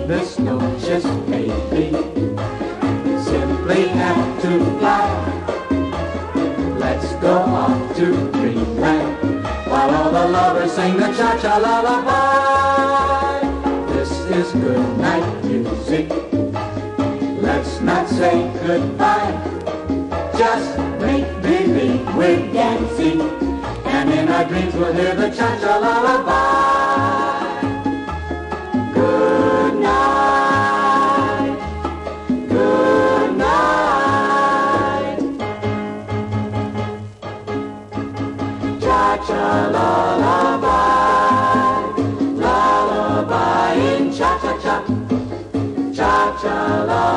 this note just may be. Simply have to fly. Let's go off to dreamland while all the lovers sing the cha-cha lullaby. This is good night music. Let's not say goodbye. Just make believe we're dancing, and in our dreams we'll hear the cha-cha lullaby. Good night, good night. Cha-cha lullaby, lullaby in cha-cha-cha, cha-cha lullaby.